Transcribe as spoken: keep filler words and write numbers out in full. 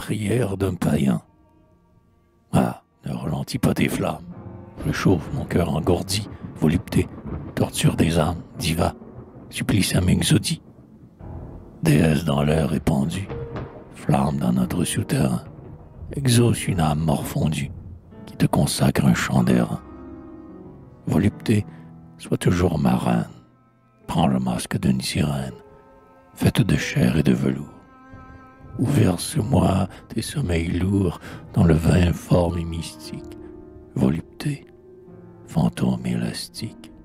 prière d'un païen. Ah, ne ralentis pas tes flammes. Réchauffe mon cœur engourdi, volupté, torture des âmes, diva, supplicium exodie. Déesse dans l'air répandue, flamme dans notre souterrain, exauce une âme morfondue qui te consacre un chant d'airain. Volupté, sois toujours ma reine, prends le masque d'une sirène, faite de chair et de velours. Ou verse-moi tes sommeils lourds dans le vin informe et mystique. Volupté, fantôme élastique.